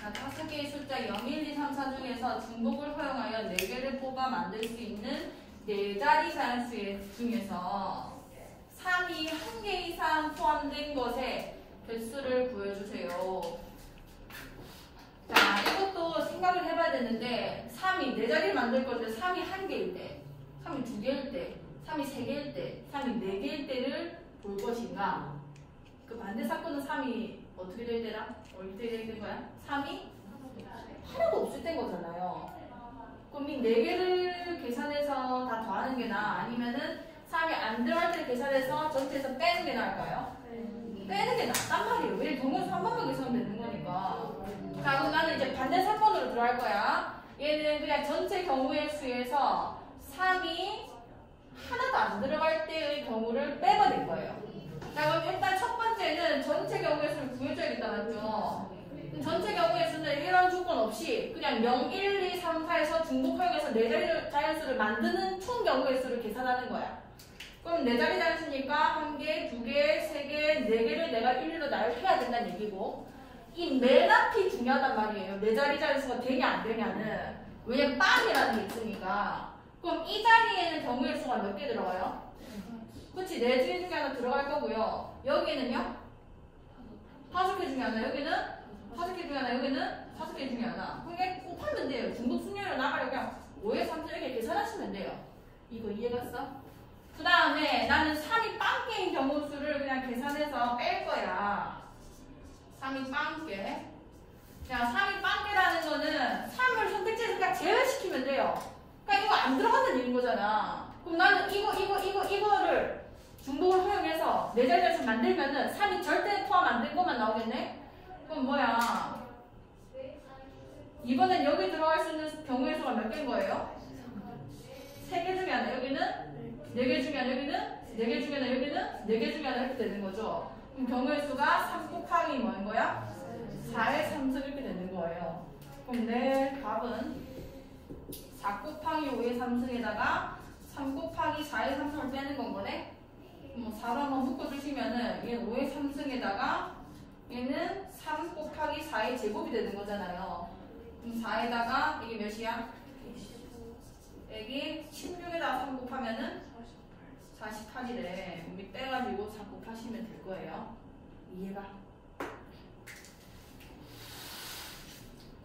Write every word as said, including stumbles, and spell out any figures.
자, 다섯 개의 숫자 영, 일, 이, 삼, 사 중에서 중복을 허용하여 네 개를 뽑아 만들 수 있는 네 자리 자연수 중에서 삼이 한 개 이상 포함된 것의 개수를 구해주세요. 자, 이것도 생각을 해봐야 되는데 삼이 네 자리를 만들 건데 삼이 한 개일 때, 삼이 두 개일 때, 삼이 세 개일 때, 삼이 네 개일 때를 볼 것인가? 그 반대 사건은 삼이 어떻게 될 때라? 어떻게 될 거야? 삼이 하나도 없을 때인 거잖아요. 그럼 이 네 개를 계산해서 다 더하는 게 나아? 아니면은 삼이 안 들어갈 때 계산해서 전체에서 빼는 게 나을까요? 네. 빼는 게 낫단 말이에요. 왜 동영수 한 번만 계산하면 되는 거니까. 자, 그럼 나는 이제 반대 사건으로 들어갈 거야. 얘는 그냥 전체 경우의 수에서 삼이 하나도 안 들어갈 때의 경우를 빼버릴 거예요. 자, 그럼 일단 첫 번째는 전체 경우의 수를 구해줘야겠다, 맞죠? 전체 경우의 수는 이런 조건 없이 그냥 영, 일, 이, 삼, 사에서 중복 허용해서 네 자리 자연수를 만드는 총 경우의 수를 계산하는 거야. 그럼 네 자리 자연수니까 한 개, 두 개, 세 개, 네 개를 내가 일일로 나열해야 된다는 얘기고, 이 맨 앞이 중요하단 말이에요. 네 자리 자연수가 되냐 안 되냐는. 왜냐면 빵이라는 게 있으니까. 그럼 이 자리에는 경우의 수가 몇 개 들어가요? 그치, 네 개 중에 하나 들어갈 거고요. 여기는요? 다섯 개 중에 하나, 여기는 다섯 개 중에 하나, 여기는 다섯 개 중에 하나. 그게 곱하면 돼요. 중복 순위로 나가려 그냥 오에 삼, 칠 이렇게 계산하시면 돼요. 이거 이해갔어? 그 다음에 나는 삼이 빵개인 경우 수를 그냥 계산해서 뺄 거야. 삼이 빵개. 자, 삼이 빵개라는 거는 삼을 선택지에서 그냥 제외시키면 돼요. 그러니까 이거 안 들어가는 일인 거잖아. 그럼 나는 이거, 이거, 이거, 이거를 중복을 허용해서 네 자리에서 만들면은 삼이 절대 포함 안 된 것만 나오겠네? 그럼 뭐야? 이번엔 여기 들어갈 수 있는 경우의 수가 몇 개인 거예요? 세 개 중에 하나, 여기는 네 개 중에 하나, 여기는 네 개 중에 하나, 여기는 네 개 중에 하나 이렇게 되는 거죠. 그럼 경우의 수가 삼 곱하기 뭐인 거야? 사의 삼승 이렇게 되는 거예요. 그럼 내 답은 사 곱하기 오의 삼승에다가 삼 곱하기 사의 삼승을 빼는 건 거네? 뭐 사로 한번 묶어주시면은 얘는 오의 삼승에다가 얘는 삼 곱하기 사의 제곱이 되는 거잖아요. 그럼 사에다가 이게 몇이야? 여기 십육에다가 삼 곱하면은 사십팔이래. 우리 빼가지고 사 곱하시면 될 거예요. 이해가?